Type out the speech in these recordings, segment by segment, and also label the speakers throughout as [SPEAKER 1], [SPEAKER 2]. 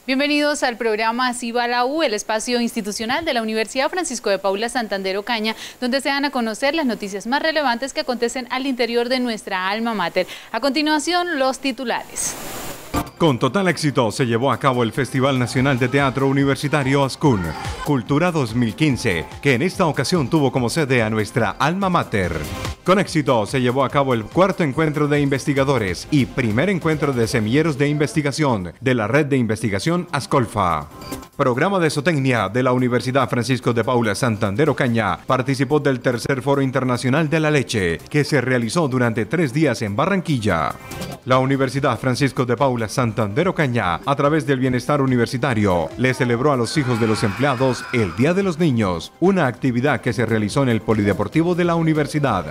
[SPEAKER 1] Bienvenidos al programa Así va la U, el espacio institucional de la Universidad Francisco de Paula Santander Ocaña, donde se dan a conocer las noticias más relevantes que acontecen al interior de nuestra alma mater. A continuación, los titulares.
[SPEAKER 2] Con total éxito se llevó a cabo el Festival Nacional de Teatro Universitario ASCUN Cultura 2015, que en esta ocasión tuvo como sede a nuestra alma mater. Con éxito se llevó a cabo el cuarto encuentro de investigadores y primer encuentro de semilleros de investigación de la Red de Investigación Ascolfa. Programa de Zootecnia de la Universidad Francisco de Paula Santander Ocaña participó del tercer Foro Internacional de la Leche, que se realizó durante 3 días en Barranquilla. La Universidad Francisco de Paula Santander Ocaña, a través del Bienestar Universitario, le celebró a los hijos de los empleados el Día de los Niños, una actividad que se realizó en el Polideportivo de la universidad.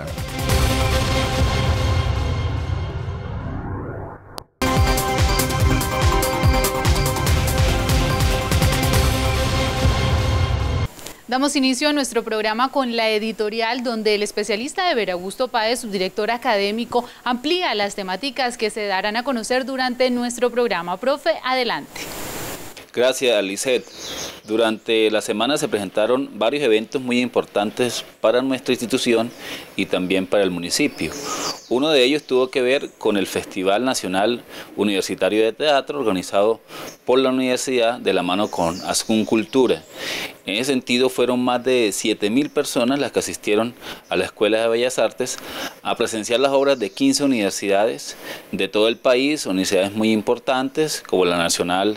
[SPEAKER 1] Damos inicio a nuestro programa con la editorial, donde el especialista de Vera Augusto Páez, subdirector académico, amplía las temáticas que se darán a conocer durante nuestro programa. Profe, adelante.
[SPEAKER 3] Gracias, Lisette. Durante la semana se presentaron varios eventos muy importantes para nuestra institución y también para el municipio. Uno de ellos tuvo que ver con el Festival Nacional Universitario de Teatro, organizado por la universidad de la mano con ASCUN Cultura. En ese sentido, fueron más de 7.000 personas las que asistieron a la Escuela de Bellas Artes a presenciar las obras de 15 universidades de todo el país, universidades muy importantes como la Nacional,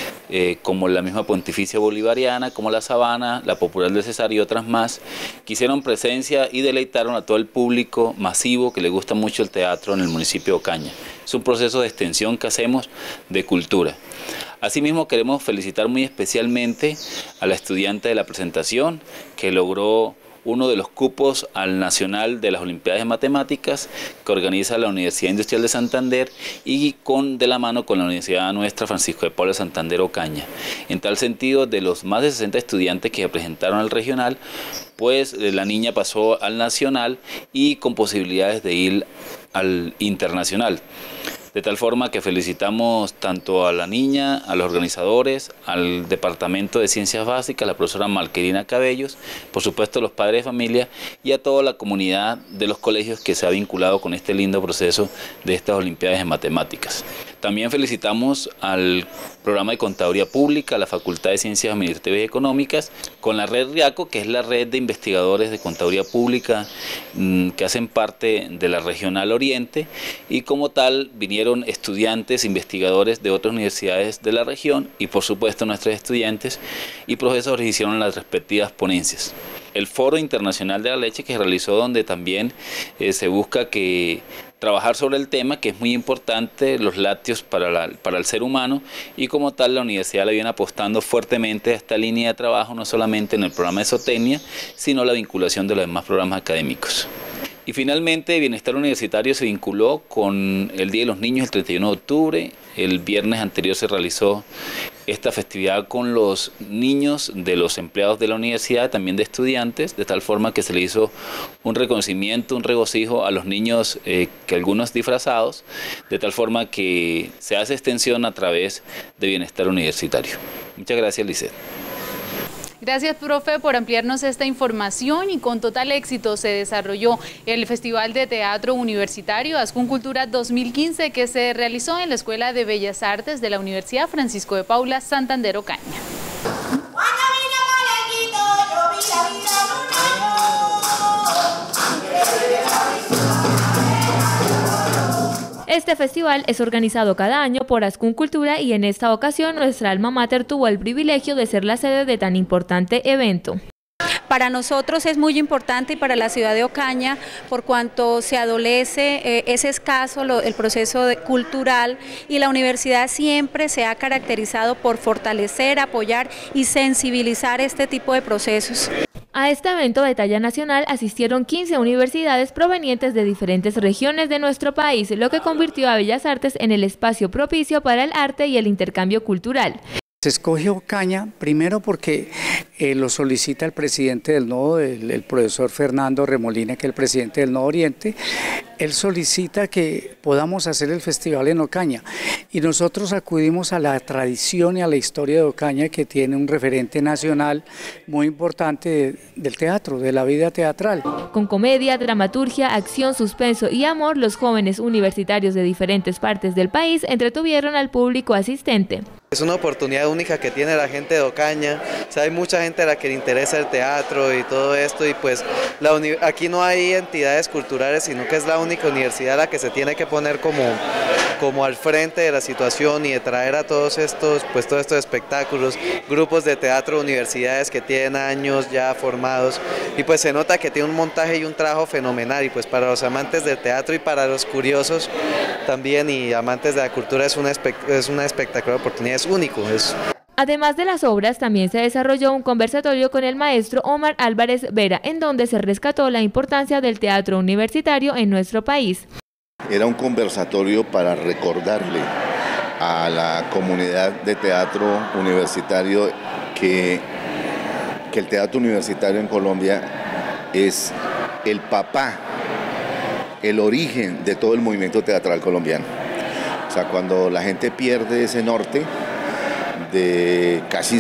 [SPEAKER 3] como la misma Pontificia Bolivariana, como la Sabana, la Popular del Cesar y otras más, que hicieron presencia y deleitaron a todo el público masivo que le gusta mucho el teatro en el municipio de Ocaña. Es un proceso de extensión que hacemos de cultura. Asimismo, queremos felicitar muy especialmente a la estudiante de la presentación, que logró uno de los cupos al Nacional de las Olimpiadas de Matemáticas que organiza la Universidad Industrial de Santander y de la mano con la Universidad nuestra Francisco de Paula Santander Ocaña. En tal sentido, de los más de 60 estudiantes que se presentaron al regional, pues la niña pasó al nacional y con posibilidades de ir al internacional. De tal forma que felicitamos tanto a la niña, a los organizadores, al Departamento de Ciencias Básicas, a la profesora Marquerina Cabellos, por supuesto a los padres de familia y a toda la comunidad de los colegios que se ha vinculado con este lindo proceso de estas Olimpiadas de Matemáticas. También felicitamos al programa de Contaduría Pública, a la Facultad de Ciencias Administrativas y Económicas, con la red RIACO, que es la red de investigadores de Contaduría Pública que hacen parte de la Regional Oriente, y como tal vinieron estudiantes, investigadores de otras universidades de la región y por supuesto nuestros estudiantes y profesores hicieron las respectivas ponencias. El Foro Internacional de la Leche que se realizó, donde también se busca trabajar sobre el tema, que es muy importante, los lácteos para el ser humano, y como tal la universidad le viene apostando fuertemente a esta línea de trabajo, no solamente en el programa de Zootecnia, sino la vinculación de los demás programas académicos. Y finalmente, Bienestar Universitario se vinculó con el Día de los Niños el 31 de octubre. El viernes anterior se realizó esta festividad con los niños de los empleados de la universidad, también de estudiantes, de tal forma que se le hizo un reconocimiento, un regocijo a los niños, que algunos disfrazados, de tal forma que se hace extensión a través de Bienestar Universitario. Muchas gracias, Lisette.
[SPEAKER 1] Gracias, profe, por ampliarnos esta información. Y con total éxito se desarrolló el Festival de Teatro Universitario ASCUN Cultura 2015, que se realizó en la Escuela de Bellas Artes de la Universidad Francisco de Paula Santander Ocaña.
[SPEAKER 4] Este festival es organizado cada año por ASCUN Cultura y en esta ocasión nuestra alma mater tuvo el privilegio de ser la sede de tan importante evento.
[SPEAKER 5] Para nosotros es muy importante y para la ciudad de Ocaña, por cuanto se adolece, es escaso el proceso cultural, y la universidad siempre se ha caracterizado por fortalecer, apoyar y sensibilizar este tipo de procesos.
[SPEAKER 4] A este evento de talla nacional asistieron 15 universidades provenientes de diferentes regiones de nuestro país, lo que convirtió a Bellas Artes en el espacio propicio para el arte y el intercambio cultural.
[SPEAKER 6] Se escoge Ocaña primero porque lo solicita el presidente del Nodo, el profesor Fernando Remolina, que es el presidente del Nodo Oriente. Él solicita que podamos hacer el festival en Ocaña y nosotros acudimos a la tradición y a la historia de Ocaña, que tiene un referente nacional muy importante del teatro, de la vida teatral.
[SPEAKER 4] Con comedia, dramaturgia, acción, suspenso y amor, los jóvenes universitarios de diferentes partes del país entretuvieron al público asistente.
[SPEAKER 7] Es una oportunidad única que tiene la gente de Ocaña. O sea, hay mucha gente a la que le interesa el teatro y todo esto, y pues aquí no hay entidades culturales, sino que es la única universidad a la que se tiene que poner como al frente de la situación y de traer a todos estos espectáculos, grupos de teatro, universidades que tienen años ya formados, y pues se nota que tiene un montaje y un trabajo fenomenal, y pues para los amantes del teatro y para los curiosos también y amantes de la cultura es una espectacular oportunidad. Es único.
[SPEAKER 4] Además de las obras, también se desarrolló un conversatorio con el maestro Omar Álvarez Vera, en donde se rescató la importancia del teatro universitario en nuestro país.
[SPEAKER 8] Era un conversatorio para recordarle a la comunidad de teatro universitario que el teatro universitario en Colombia es el papá, el origen de todo el movimiento teatral colombiano. O sea, cuando la gente pierde ese norte de casi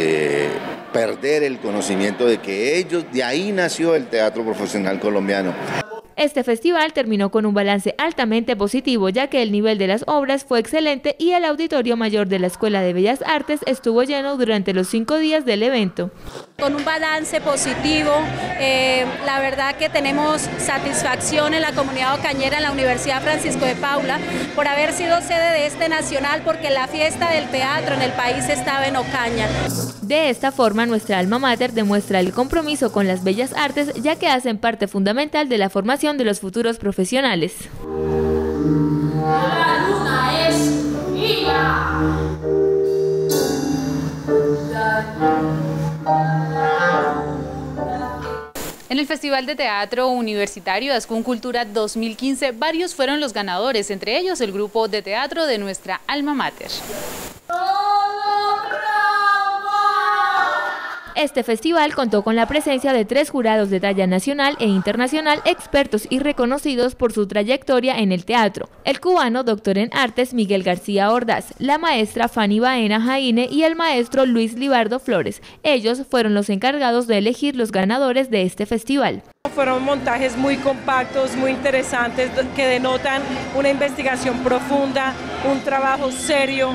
[SPEAKER 8] perder el conocimiento de que de ahí nació el teatro profesional colombiano.
[SPEAKER 4] Este festival terminó con un balance altamente positivo, ya que el nivel de las obras fue excelente y el Auditorio Mayor de la Escuela de Bellas Artes estuvo lleno durante los 5 días del evento.
[SPEAKER 5] Con un balance positivo, la verdad que tenemos satisfacción en la comunidad ocañera, en la Universidad Francisco de Paula, por haber sido sede de este nacional, porque la fiesta del teatro en el país estaba en Ocaña.
[SPEAKER 4] De esta forma, nuestra alma mater demuestra el compromiso con las bellas artes, ya que hacen parte fundamental de la formación de los futuros profesionales.
[SPEAKER 9] La luna es viva.
[SPEAKER 1] En el Festival de Teatro Universitario Ascún Cultura 2015, varios fueron los ganadores, entre ellos el grupo de teatro de nuestra alma mater.
[SPEAKER 4] Este festival contó con la presencia de 3 jurados de talla nacional e internacional, expertos y reconocidos por su trayectoria en el teatro: el cubano doctor en artes Miguel García Ordaz, la maestra Fanny Baena Jaine y el maestro Luis Libardo Flores. Ellos fueron los encargados de elegir los ganadores de este festival.
[SPEAKER 10] Fueron montajes muy compactos, muy interesantes, que denotan una investigación profunda, un trabajo serio,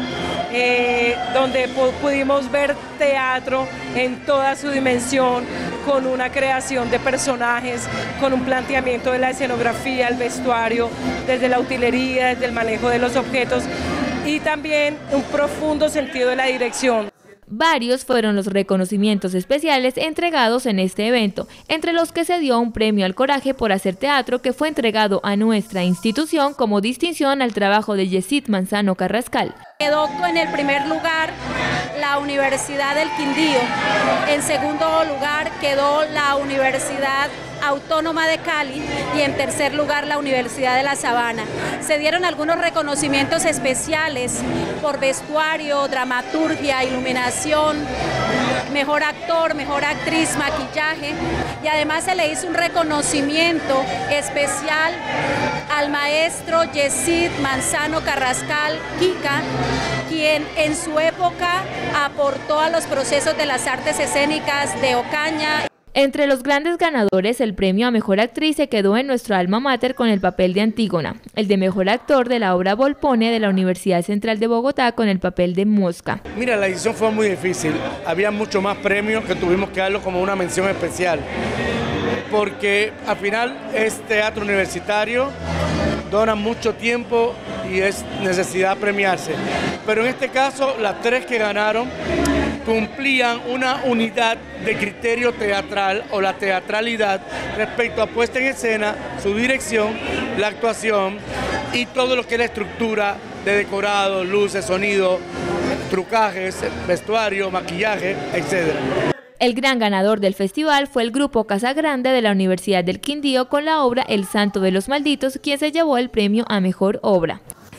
[SPEAKER 10] donde pudimos ver teatro en toda su dimensión, con una creación de personajes, con un planteamiento de la escenografía, el vestuario, desde la utilería, desde el manejo de los objetos, y también un profundo sentido de la dirección.
[SPEAKER 4] Varios fueron los reconocimientos especiales entregados en este evento, entre los que se dio un premio al coraje por hacer teatro, que fue entregado a nuestra institución como distinción al trabajo de Yesid Manzano Carrascal.
[SPEAKER 5] Quedó en el primer lugar la Universidad del Quindío, en segundo lugar quedó la Universidad Autónoma de Cali y en tercer lugar la Universidad de La Sabana. Se dieron algunos reconocimientos especiales por vestuario, dramaturgia, iluminación, mejor actor, mejor actriz, maquillaje, y además se le hizo un reconocimiento especial al maestro Yesid Manzano Carrascal Kika, quien en su época aportó a los procesos de las artes escénicas de Ocaña.
[SPEAKER 4] Entre los grandes ganadores, el premio a Mejor Actriz se quedó en nuestro alma mater con el papel de Antígona, el de Mejor Actor de la obra Volpone de la Universidad Central de Bogotá con el papel de Mosca.
[SPEAKER 11] Mira, la edición fue muy difícil, había mucho más premios que tuvimos que darlo como una mención especial, porque al final es teatro universitario, dona mucho tiempo y es necesidad premiarse, pero en este caso las 3 que ganaron cumplían una unidad de criterio teatral o la teatralidad respecto a puesta en escena, su dirección, la actuación y todo lo que es la estructura de decorado, luces, sonido, trucajes, vestuario, maquillaje, etc.
[SPEAKER 4] El gran ganador del festival fue el grupo Casa Grande de la Universidad del Quindío con la obra El Santo de los Malditos, quien se llevó el premio a Mejor Obra.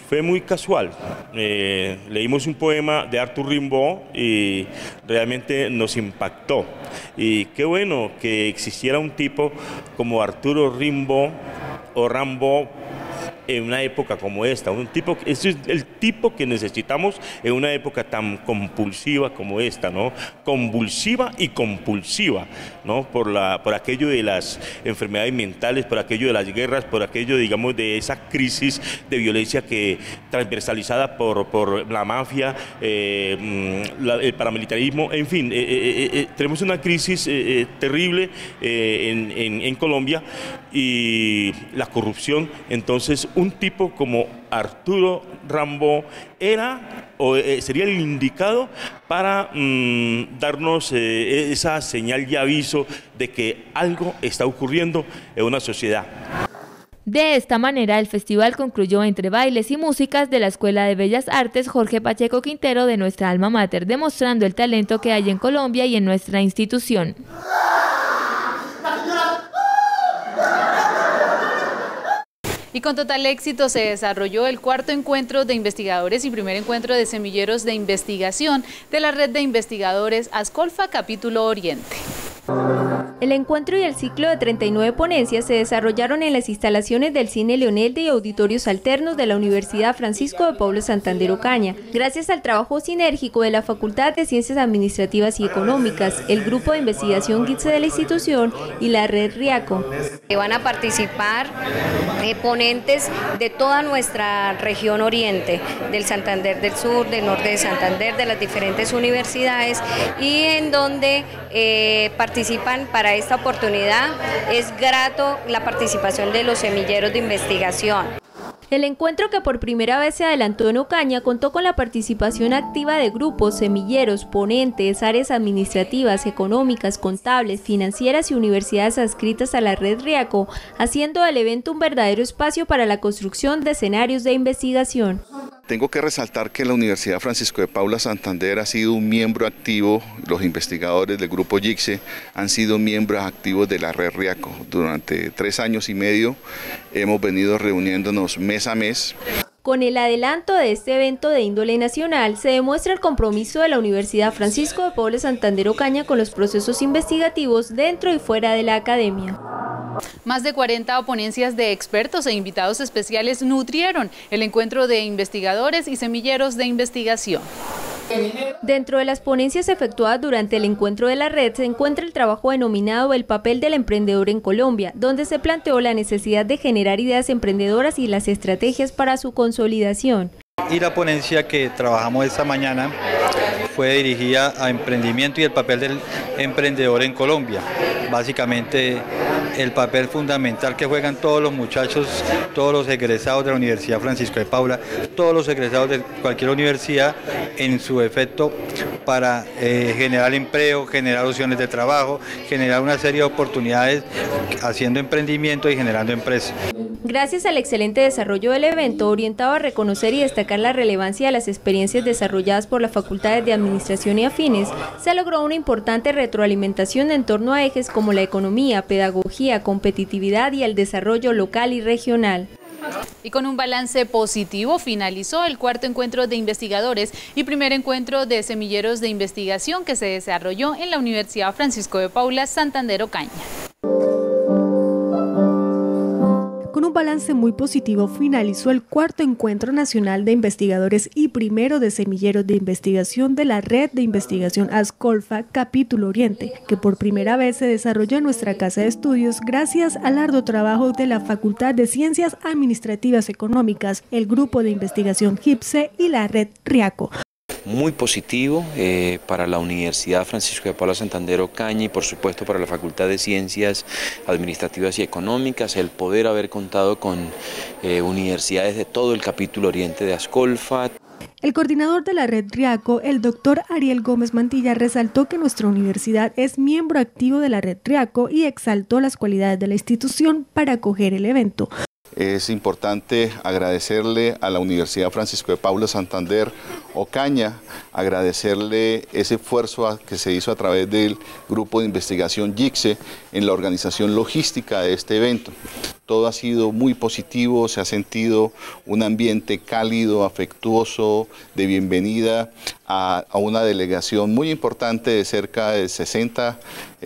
[SPEAKER 12] fue muy casual. Leímos un poema de Arthur Rimbaud y realmente nos impactó. Y qué bueno que existiera un tipo como Arturo Rimbaud o Rimbaud en una época como esta, ese es el tipo que necesitamos en una época tan compulsiva como esta, ¿no? Convulsiva y compulsiva, ¿no? Por aquello de las enfermedades mentales, por aquello de las guerras, por aquello, digamos, de esa crisis de violencia que transversalizada por la mafia, el paramilitarismo, en fin, tenemos una crisis terrible en Colombia y la corrupción. Entonces, un tipo como Arturo Rimbaud sería el indicado para darnos esa señal y aviso de que algo está ocurriendo en una sociedad.
[SPEAKER 4] De esta manera, el festival concluyó entre bailes y músicas de la Escuela de Bellas Artes Jorge Pacheco Quintero de nuestra alma mater, demostrando el talento que hay en Colombia y en nuestra institución.
[SPEAKER 1] Y con total éxito se desarrolló el cuarto encuentro de investigadores y primer encuentro de semilleros de investigación de la red de investigadores Ascolfa Capítulo Oriente.
[SPEAKER 13] El encuentro y el ciclo de 39 ponencias se desarrollaron en las instalaciones del Cine Leoneldi y auditorios alternos de la Universidad Francisco de Paula Santander Ocaña, gracias al trabajo sinérgico de la Facultad de Ciencias Administrativas y Económicas, el Grupo de Investigación GITSE de la institución y la Red Riaco.
[SPEAKER 14] Van a participar ponentes de toda nuestra región oriente, del Santander del Sur, del norte de Santander, de las diferentes universidades, y en donde participan para esta oportunidad. Es grato la participación de los semilleros de investigación.
[SPEAKER 13] El encuentro, que por primera vez se adelantó en Ocaña, contó con la participación activa de grupos, semilleros, ponentes, áreas administrativas, económicas, contables, financieras y universidades adscritas a la Red Riaco, haciendo del evento un verdadero espacio para la construcción de escenarios de investigación.
[SPEAKER 15] Tengo que resaltar que la Universidad Francisco de Paula Santander ha sido un miembro activo, los investigadores del Grupo GITSE han sido miembros activos de la Red Riaco. Durante 3 años y medio hemos venido reuniéndonos mes a mes.
[SPEAKER 13] Con el adelanto de este evento de índole nacional, se demuestra el compromiso de la Universidad Francisco de Paula Santander Ocaña con los procesos investigativos dentro y fuera de la academia.
[SPEAKER 1] Más de 40 ponencias de expertos e invitados especiales nutrieron el encuentro de investigadores y semilleros de investigación.
[SPEAKER 13] Dentro de las ponencias efectuadas durante el encuentro de la red se encuentra el trabajo denominado El papel del emprendedor en Colombia, donde se planteó la necesidad de generar ideas emprendedoras y las estrategias para su consolidación.
[SPEAKER 16] Y la ponencia que trabajamos esta mañana fue dirigida a emprendimiento y el papel del emprendedor en Colombia. Básicamente el papel fundamental que juegan todos los muchachos, todos los egresados de la Universidad Francisco de Paula, todos los egresados de cualquier universidad en su efecto para generar empleo, generar opciones de trabajo, generar una serie de oportunidades haciendo emprendimiento y generando empresas.
[SPEAKER 13] Gracias al excelente desarrollo del evento, orientado a reconocer y destacar la relevancia de las experiencias desarrolladas por las facultades de Administración y Afines, se logró una importante retroalimentación en torno a ejes como la economía, pedagogía, competitividad y el desarrollo local y regional.
[SPEAKER 1] Y con un balance positivo finalizó el cuarto encuentro de investigadores y primer encuentro de semilleros de investigación que se desarrolló en la Universidad Francisco de Paula Santander Ocaña.
[SPEAKER 17] Con un balance muy positivo finalizó el cuarto encuentro nacional de investigadores y primero de semilleros de investigación de la red de investigación Ascolfa Capítulo Oriente, que por primera vez se desarrolló en nuestra casa de estudios gracias al arduo trabajo de la Facultad de Ciencias Administrativas Económicas, el Grupo de Investigación GITSE y la Red Riaco.
[SPEAKER 18] Muy positivo para la Universidad Francisco de Paula Santander Ocaña y por supuesto para la Facultad de Ciencias Administrativas y Económicas, el poder haber contado con universidades de todo el capítulo oriente de Ascolfa.
[SPEAKER 17] El coordinador de la Red Riaco, el doctor Ariel Gómez Mantilla, resaltó que nuestra universidad es miembro activo de la Red Riaco y exaltó las cualidades de la institución para acoger el evento.
[SPEAKER 15] Es importante agradecerle a la Universidad Francisco de Paula Santander Ocaña, agradecerle ese esfuerzo que se hizo a través del grupo de investigación JICSE en la organización logística de este evento. Todo ha sido muy positivo, se ha sentido un ambiente cálido, afectuoso, de bienvenida a una delegación muy importante de cerca de 60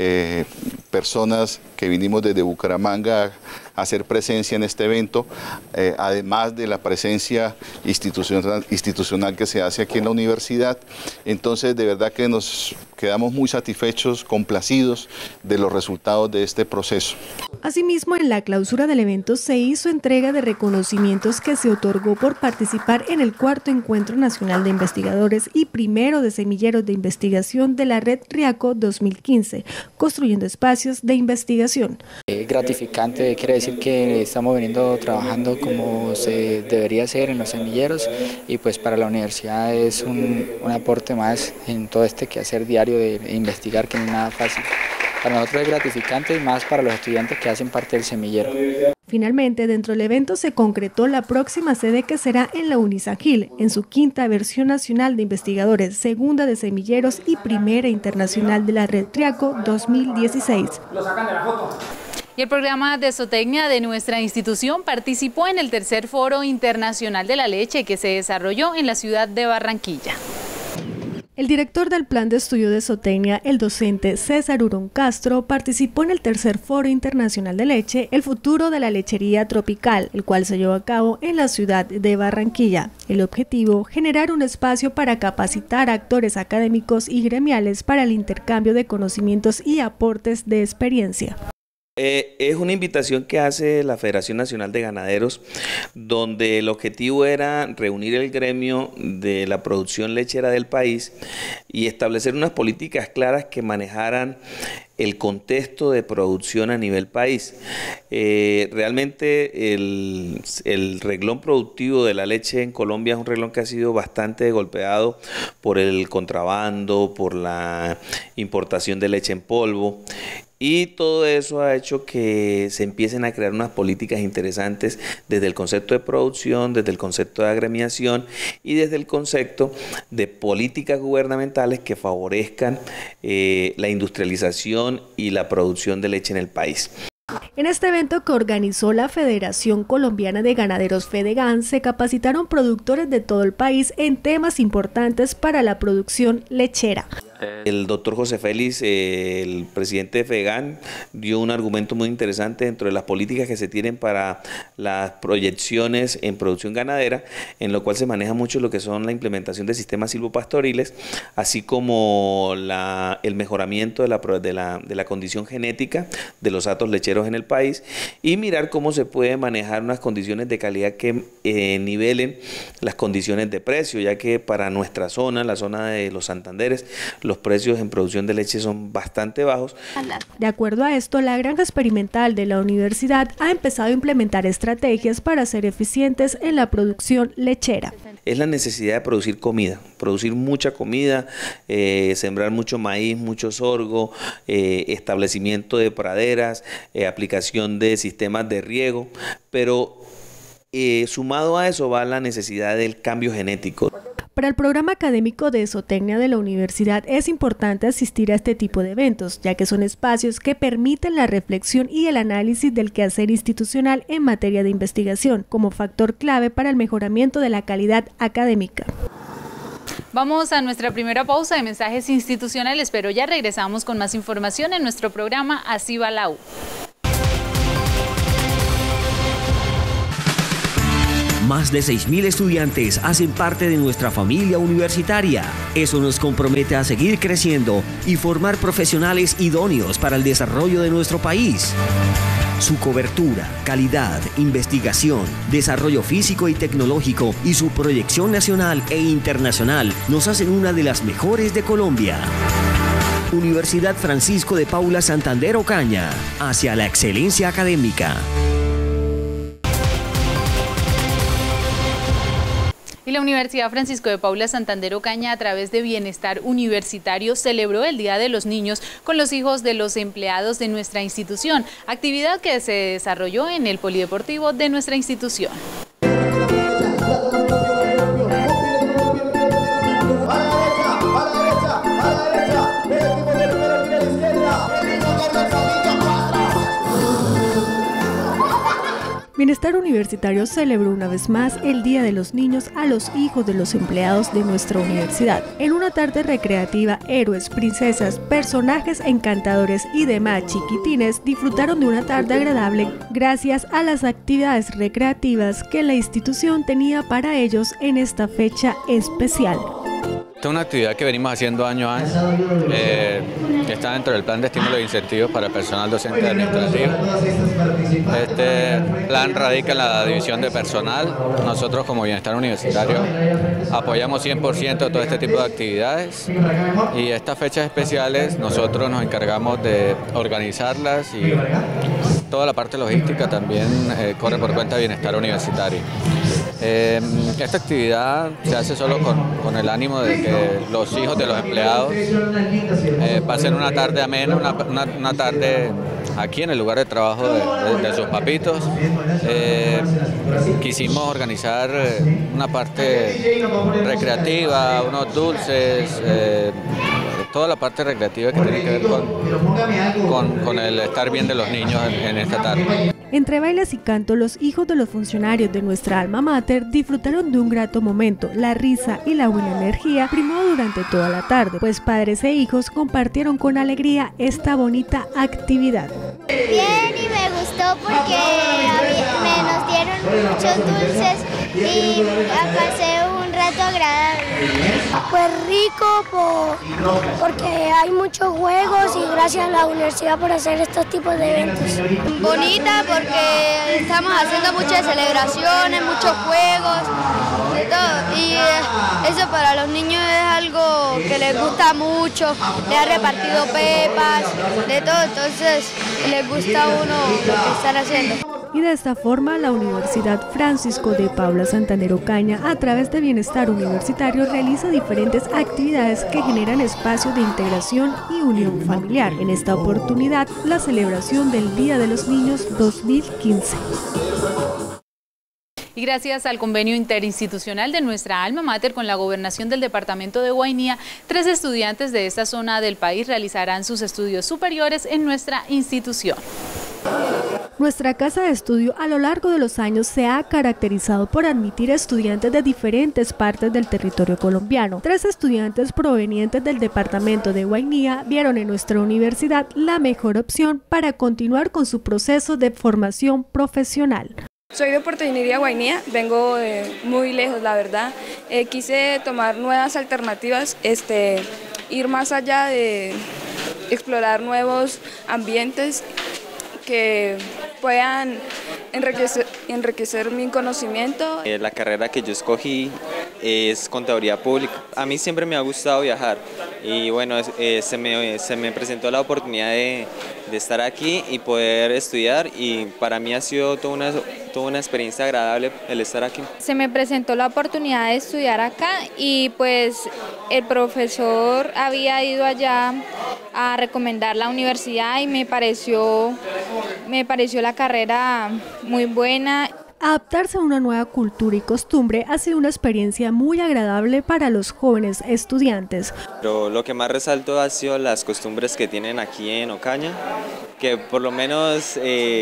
[SPEAKER 15] personas que vinimos desde Bucaramanga a hacer presencia en este evento, además de la presencia institucional que se hace aquí en la universidad. Entonces, de verdad que nos quedamos muy satisfechos, complacidos de los resultados de este proceso.
[SPEAKER 17] Asimismo, en la clausura del evento se hizo entrega de reconocimientos que se otorgó por participar en el 4º Encuentro Nacional de Investigadores y primero de Semilleros de Investigación de la Red RIACO 2015, construyendo espacios de investigación.
[SPEAKER 19] Gratificante, quiere decir que estamos veniendo trabajando como se debería hacer en los semilleros y pues para la universidad es un aporte más en todo este quehacer diario de investigar, que no es nada fácil. Para nosotros es gratificante y más para los estudiantes que hacen parte del semillero.
[SPEAKER 17] Finalmente, dentro del evento se concretó la próxima sede, que será en la UNISAGIL, en su 5ª versión nacional de investigadores, 2ª de semilleros y 1ª internacional de la Red RIACO 2016.
[SPEAKER 1] Lo sacan de la foto. Y el programa de zootecnia de nuestra institución participó en el 3er Foro Internacional de la Leche, que se desarrolló en la ciudad de Barranquilla.
[SPEAKER 17] El director del Plan de Estudio de Zootecnia, el docente César Urón Castro, participó en el 3er Foro Internacional de Leche, el futuro de la lechería tropical, el cual se llevó a cabo en la ciudad de Barranquilla. El objetivo, generar un espacio para capacitar a actores académicos y gremiales para el intercambio de conocimientos y aportes de experiencia.
[SPEAKER 20] Es una invitación que hace la Federación Nacional de Ganaderos, donde el objetivo era reunir el gremio de la producción lechera del país y establecer unas políticas claras que manejaran el contexto de producción a nivel país. Realmente el reglón productivo de la leche en Colombia es un reglón que ha sido bastante golpeado por el contrabando, por la importación de leche en polvo. Y todo eso ha hecho que se empiecen a crear unas políticas interesantes desde el concepto de producción, desde el concepto de agremiación y desde el concepto de políticas gubernamentales que favorezcan la industrialización y la producción de leche en el país.
[SPEAKER 17] En este evento que organizó la Federación Colombiana de Ganaderos FEDEGAN, se capacitaron productores de todo el país en temas importantes para la producción lechera.
[SPEAKER 20] El doctor José Félix, el presidente de FEDEGAN, dio un argumento muy interesante dentro de las políticas que se tienen para las proyecciones en producción ganadera, en lo cual se maneja mucho lo que son la implementación de sistemas silvopastoriles, así como el mejoramiento de la condición genética de los hatos lecheros en el país y mirar cómo se puede manejar unas condiciones de calidad que nivelen las condiciones de precio, ya que para nuestra zona, la zona de los Santanderes, los precios en producción de leche son bastante bajos.
[SPEAKER 17] De acuerdo a esto, la granja experimental de la universidad ha empezado a implementar estrategias para ser eficientes en la producción lechera.
[SPEAKER 20] Es la necesidad de producir comida, producir mucha comida, sembrar mucho maíz, mucho sorgo, establecimiento de praderas, aplicación de sistemas de riego, pero sumado a eso va la necesidad del cambio genético.
[SPEAKER 17] Para el programa académico de zootecnia de la universidad es importante asistir a este tipo de eventos, ya que son espacios que permiten la reflexión y el análisis del quehacer institucional en materia de investigación, como factor clave para el mejoramiento de la calidad académica.
[SPEAKER 1] Vamos a nuestra primera pausa de mensajes institucionales, pero ya regresamos con más información en nuestro programa Así va la U.
[SPEAKER 21] Más de 6.000 estudiantes hacen parte de nuestra familia universitaria. Eso nos compromete a seguir creciendo y formar profesionales idóneos para el desarrollo de nuestro país. Su cobertura, calidad, investigación, desarrollo físico y tecnológico y su proyección nacional e internacional nos hacen una de las mejores de Colombia. Universidad Francisco de Paula Santander Ocaña, hacia la excelencia académica.
[SPEAKER 1] Y la Universidad Francisco de Paula Santander Ocaña, a través de Bienestar Universitario, celebró el Día de los Niños con los hijos de los empleados de nuestra institución, actividad que se desarrolló en el polideportivo de nuestra institución.
[SPEAKER 17] Bienestar Universitario celebró una vez más el Día de los Niños a los hijos de los empleados de nuestra universidad. En una tarde recreativa, héroes, princesas, personajes encantadores y demás chiquitines disfrutaron de una tarde agradable gracias a las actividades recreativas que la institución tenía para ellos en esta fecha especial.
[SPEAKER 2] Esta es una actividad que venimos haciendo año a año, que está dentro del plan de estímulo e incentivos para el personal docente administrativo. Este plan radica en la división de personal. Nosotros como Bienestar Universitario apoyamos 100% todo este tipo de actividades y estas fechas especiales nosotros nos encargamos de organizarlas y toda la parte logística también corre por cuenta de Bienestar Universitario. Esta actividad se hace solo con el ánimo de que los hijos de los empleados pasen una tarde amena, una tarde aquí en el lugar de trabajo de sus papitos. Quisimos organizar una parte recreativa, unos dulces, toda la parte recreativa que tiene que ver con el estar bien de los niños en esta tarde.
[SPEAKER 17] Entre bailes y canto, los hijos de los funcionarios de nuestra alma mater disfrutaron de un grato momento. La risa y la buena energía primó durante toda la tarde, pues padres e hijos compartieron con alegría esta bonita actividad.
[SPEAKER 22] Bien, y me gustó porque nos dieron muchos dulces y pasé un rato agradable.
[SPEAKER 23] Pues rico porque hay muchos juegos y gracias a la universidad por hacer estos tipos de eventos.
[SPEAKER 24] Bonita porque estamos haciendo muchas celebraciones, muchos juegos, de todo. Y eso para los niños es algo que les gusta mucho, les ha repartido pepas, de todo, entonces les gusta a uno lo que están haciendo.
[SPEAKER 17] Y de esta forma, la Universidad Francisco de Paula Santander Ocaña, a través de Bienestar Universitario, realiza diferentes actividades que generan espacios de integración y unión familiar. En esta oportunidad, la celebración del Día de los Niños 2015.
[SPEAKER 1] Y gracias al convenio interinstitucional de nuestra alma mater con la gobernación del departamento de Guainía, 3 estudiantes de esta zona del país realizarán sus estudios superiores en nuestra institución.
[SPEAKER 17] Nuestra casa de estudio a lo largo de los años se ha caracterizado por admitir estudiantes de diferentes partes del territorio colombiano. 3 estudiantes provenientes del departamento de Guainía vieron en nuestra universidad la mejor opción para continuar con su proceso de formación profesional.
[SPEAKER 25] Soy de Puerto Ingeniería Guainía, vengo de muy lejos, la verdad. Quise tomar nuevas alternativas, ir más allá de explorar nuevos ambientes que puedan enriquecer mi conocimiento.
[SPEAKER 26] La carrera que yo escogí es Contaduría Pública. A mí siempre me ha gustado viajar y bueno, se me presentó la oportunidad de estar aquí y poder estudiar y para mí ha sido toda una experiencia agradable el estar aquí.
[SPEAKER 27] Se me presentó la oportunidad de estudiar acá y pues el profesor había ido allá a recomendar la universidad y me pareció la carrera muy buena.
[SPEAKER 17] Adaptarse a una nueva cultura y costumbre ha sido una experiencia muy agradable para los jóvenes estudiantes.
[SPEAKER 26] Pero lo que más resalto ha sido las costumbres que tienen aquí en Ocaña, que por lo menos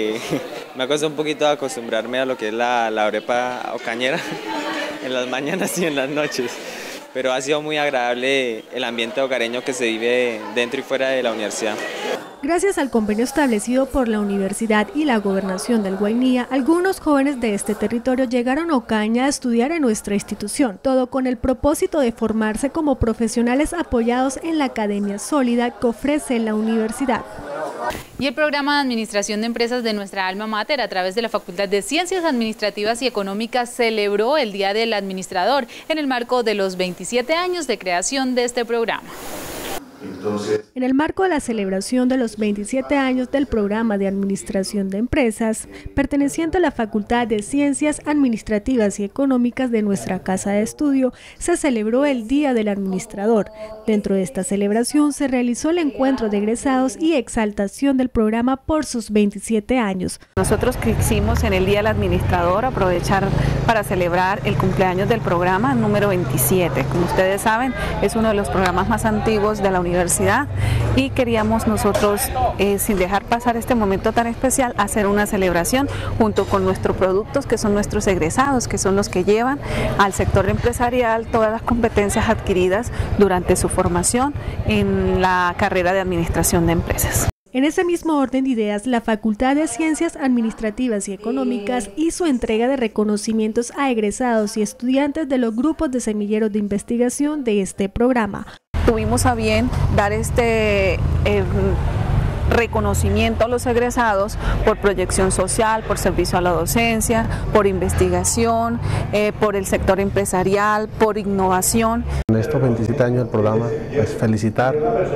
[SPEAKER 26] me ha costado un poquito acostumbrarme a lo que es la arepa ocañera en las mañanas y en las noches. Pero ha sido muy agradable el ambiente hogareño que se vive dentro y fuera de la universidad.
[SPEAKER 17] Gracias al convenio establecido por la universidad y la gobernación del Guainía, algunos jóvenes de este territorio llegaron a Ocaña a estudiar en nuestra institución, todo con el propósito de formarse como profesionales apoyados en la academia sólida que ofrece la universidad.
[SPEAKER 1] Y el programa de administración de empresas de nuestra alma mater, a través de la Facultad de Ciencias Administrativas y Económicas, celebró el Día del Administrador en el marco de los 27 años de creación de este programa.
[SPEAKER 17] En el marco de la celebración de los 27 años del programa de Administración de Empresas, perteneciente a la Facultad de Ciencias Administrativas y Económicas de nuestra Casa de Estudio, se celebró el Día del Administrador. Dentro de esta celebración se realizó el encuentro de egresados y exaltación del programa por sus 27 años.
[SPEAKER 3] Nosotros quisimos en el Día del Administrador aprovechar para celebrar el cumpleaños del programa número 27. Como ustedes saben, es uno de los programas más antiguos de la universidad y queríamos nosotros, sin dejar pasar este momento tan especial, hacer una celebración junto con nuestros productos, que son nuestros egresados, que son los que llevan al sector empresarial todas las competencias adquiridas durante su formación en la carrera de Administración de Empresas.
[SPEAKER 17] En ese mismo orden de ideas, la Facultad de Ciencias Administrativas y Económicas hizo entrega de reconocimientos a egresados y estudiantes de los grupos de semilleros de investigación de este programa.
[SPEAKER 3] Tuvimos a bien dar este reconocimiento a los egresados por proyección social, por servicio a la docencia, por investigación, por el sector empresarial, por innovación.
[SPEAKER 5] En estos 27 años del programa, pues felicitar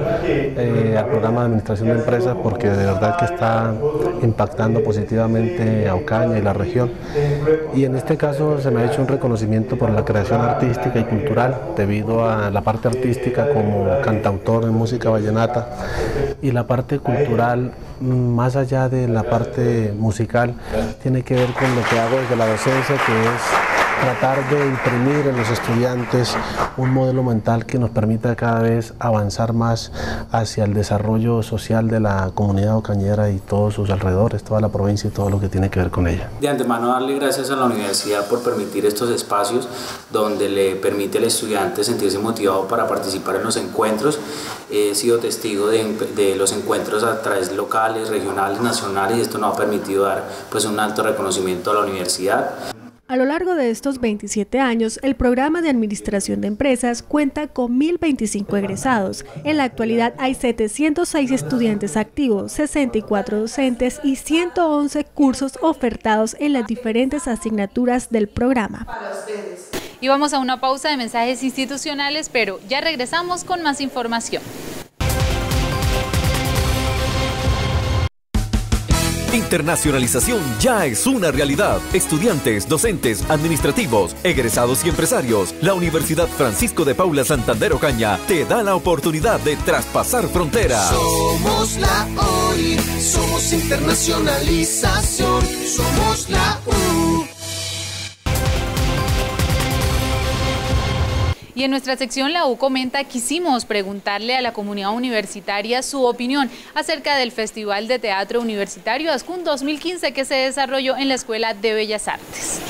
[SPEAKER 5] al programa de Administración de Empresas porque de verdad que está impactando positivamente a Ocaña y la región. Y en este caso se me ha hecho un reconocimiento por la creación artística y cultural debido a la parte artística como cantautor en música vallenata y la parte cultural, más allá de la parte musical, tiene que ver con lo que hago desde la docencia, que es tratar de imprimir en los estudiantes un modelo mental que nos permita cada vez avanzar más hacia el desarrollo social de la comunidad ocañera y todos sus alrededores, toda la provincia y todo lo que tiene que ver con ella.
[SPEAKER 6] De antemano darle gracias a la universidad por permitir estos espacios donde le permite al estudiante sentirse motivado para participar en los encuentros. He sido testigo de los encuentros a través locales, regionales, nacionales, y esto nos ha permitido dar pues un alto reconocimiento a la universidad.
[SPEAKER 17] A lo largo de estos 27 años, el programa de Administración de Empresas cuenta con 1.025 egresados. En la actualidad hay 706 estudiantes activos, 64 docentes y 111 cursos ofertados en las diferentes asignaturas del programa.
[SPEAKER 1] Y vamos a una pausa de mensajes institucionales, pero ya regresamos con más información.
[SPEAKER 7] Internacionalización ya es una realidad. Estudiantes, docentes, administrativos, egresados y empresarios. La Universidad Francisco de Paula Santander Ocaña te da la oportunidad de traspasar fronteras.
[SPEAKER 8] Somos la OI, somos internacionalización, somos la U.
[SPEAKER 1] Y en nuestra sección La U Comenta quisimos preguntarle a la comunidad universitaria su opinión acerca del Festival de Teatro Universitario ASCUN 2015 que se desarrolló en la Escuela de Bellas Artes.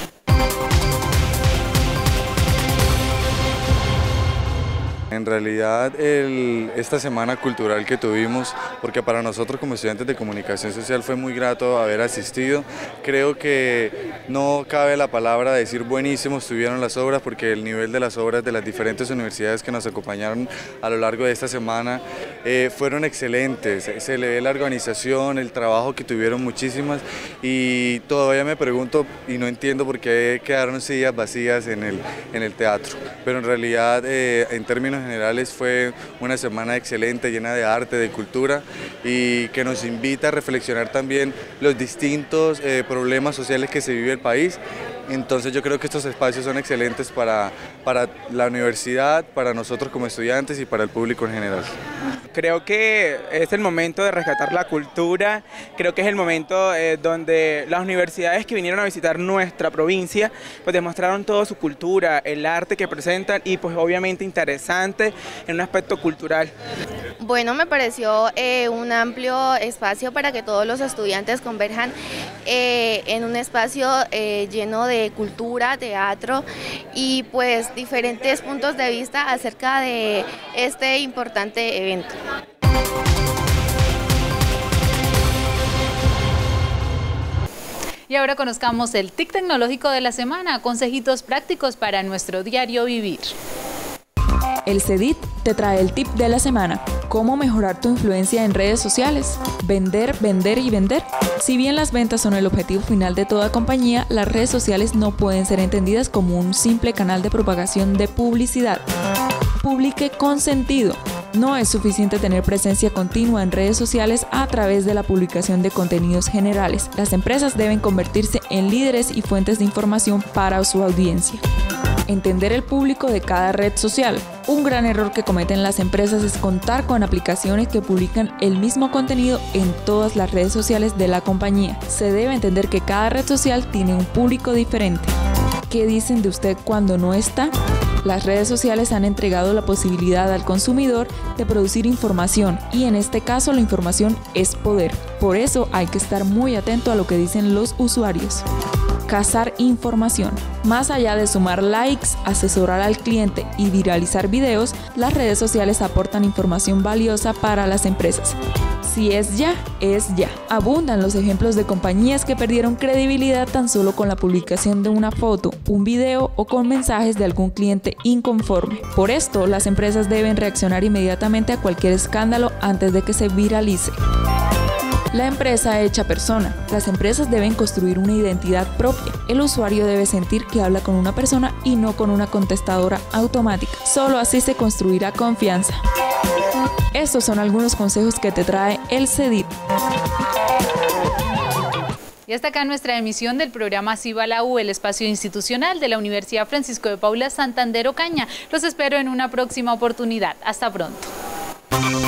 [SPEAKER 9] En realidad, esta semana cultural que tuvimos, porque para nosotros como estudiantes de comunicación social fue muy grato haber asistido. Creo que no cabe la palabra decir buenísimo estuvieron las obras, porque el nivel de las obras de las diferentes universidades que nos acompañaron a lo largo de esta semana fueron excelentes. Se le ve la organización, el trabajo que tuvieron muchísimas, y todavía me pregunto y no entiendo por qué quedaron sillas vacías en el teatro. Pero en realidad, en términos generales, fue una semana excelente, llena de arte, de cultura, y que nos invita a reflexionar también los distintos problemas sociales que se vive el país. Entonces yo creo que estos espacios son excelentes para la universidad, para nosotros como estudiantes y para el público en general.
[SPEAKER 10] Creo que es el momento de rescatar la cultura, creo que es el momento donde las universidades que vinieron a visitar nuestra provincia pues demostraron toda su cultura, el arte que presentan, y pues obviamente interesante en un aspecto cultural.
[SPEAKER 28] Bueno, me pareció un amplio espacio para que todos los estudiantes converjan en un espacio lleno de cultura, teatro y pues diferentes puntos de vista acerca de este importante evento.
[SPEAKER 1] Y ahora conozcamos el TIC tecnológico de la semana, consejitos prácticos para nuestro diario vivir.
[SPEAKER 29] El CEDIT te trae el tip de la semana. ¿Cómo mejorar tu influencia en redes sociales? Vender, vender y vender. Si bien las ventas son el objetivo final de toda compañía, las redes sociales no pueden ser entendidas como un simple canal de propagación de publicidad. Publique con sentido. No es suficiente tener presencia continua en redes sociales a través de la publicación de contenidos generales. Las empresas deben convertirse en líderes y fuentes de información para su audiencia. Entender el público de cada red social. Un gran error que cometen las empresas es contar con aplicaciones que publican el mismo contenido en todas las redes sociales de la compañía. Se debe entender que cada red social tiene un público diferente. ¿Qué dicen de usted cuando no está? Las redes sociales han entregado la posibilidad al consumidor de producir información y en este caso la información es poder. Por eso hay que estar muy atento a lo que dicen los usuarios. Cazar información. Más allá de sumar likes, asesorar al cliente y viralizar videos, las redes sociales aportan información valiosa para las empresas. Si es ya, es ya. Abundan los ejemplos de compañías que perdieron credibilidad tan solo con la publicación de una foto, un video o con mensajes de algún cliente inconforme. Por esto, las empresas deben reaccionar inmediatamente a cualquier escándalo antes de que se viralice. La empresa hecha persona. Las empresas deben construir una identidad propia. El usuario debe sentir que habla con una persona y no con una contestadora automática. Solo así se construirá confianza. Estos son algunos consejos que te trae el CEDIT.
[SPEAKER 1] Y hasta acá nuestra emisión del programa Así va la U, el espacio institucional de la Universidad Francisco de Paula Santander Ocaña. Los espero en una próxima oportunidad. Hasta pronto.